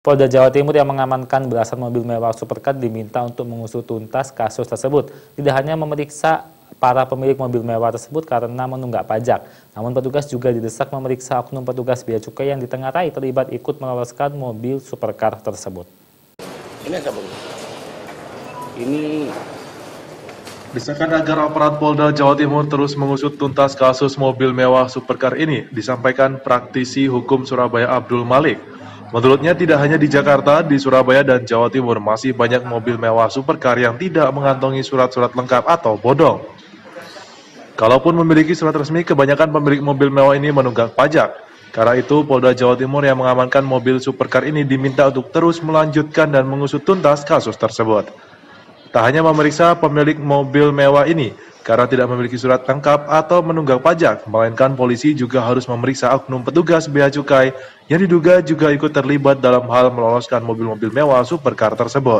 Polda Jawa Timur yang mengamankan belasan mobil mewah supercar diminta untuk mengusut tuntas kasus tersebut. Tidak hanya memeriksa para pemilik mobil mewah tersebut karena menunggak pajak, namun petugas juga didesak memeriksa oknum petugas bea cukai yang ditengarai terlibat ikut meloloskan mobil supercar tersebut. Ini apa, Bang? Ini desakan agar aparat Polda Jawa Timur terus mengusut tuntas kasus mobil mewah supercar ini disampaikan praktisi hukum Surabaya Abdul Malik. Menurutnya tidak hanya di Jakarta, di Surabaya dan Jawa Timur masih banyak mobil mewah supercar yang tidak mengantongi surat-surat lengkap atau bodong. Kalaupun memiliki surat resmi, kebanyakan pemilik mobil mewah ini menunggak pajak. Karena itu, Polda Jawa Timur yang mengamankan mobil supercar ini diminta untuk terus melanjutkan dan mengusut tuntas kasus tersebut. Tak hanya memeriksa pemilik mobil mewah ini karena tidak memiliki surat lengkap atau menunggak pajak, melainkan polisi juga harus memeriksa oknum petugas bea cukai yang diduga juga ikut terlibat dalam hal meloloskan mobil-mobil mewah supercar tersebut.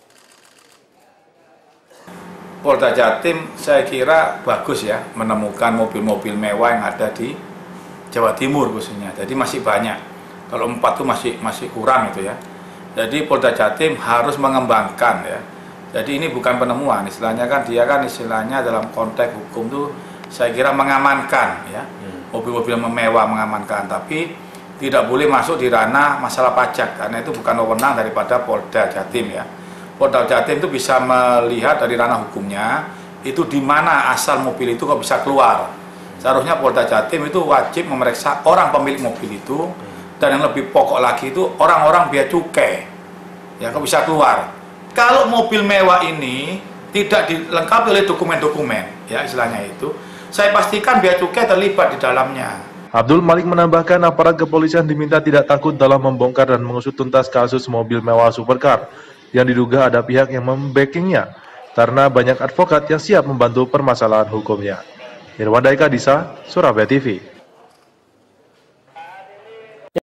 Polda Jatim saya kira bagus ya menemukan mobil-mobil mewah yang ada di Jawa Timur khususnya. Jadi masih banyak. Kalau 4 itu masih kurang itu ya. Jadi Polda Jatim harus mengembangkan ya. Jadi ini bukan penemuan, istilahnya kan dia kan istilahnya dalam konteks hukum tuh saya kira mengamankan ya. Mobil-mobil mewah mengamankan, tapi tidak boleh masuk di ranah masalah pajak karena itu bukan wewenang daripada Polda Jatim ya. Polda Jatim itu bisa melihat dari ranah hukumnya itu di mana asal mobil itu kok bisa keluar. Seharusnya Polda Jatim itu wajib memeriksa orang pemilik mobil itu, dan yang lebih pokok lagi itu orang-orang bea cukai ya kok bisa keluar. Kalau mobil mewah ini tidak dilengkapi oleh dokumen-dokumen, ya istilahnya itu, saya pastikan bea cukai terlibat di dalamnya. Abdul Malik menambahkan aparat kepolisian diminta tidak takut dalam membongkar dan mengusut tuntas kasus mobil mewah supercar yang diduga ada pihak yang membackingnya, karena banyak advokat yang siap membantu permasalahan hukumnya. Irwanda Eka Disa, Surabaya TV.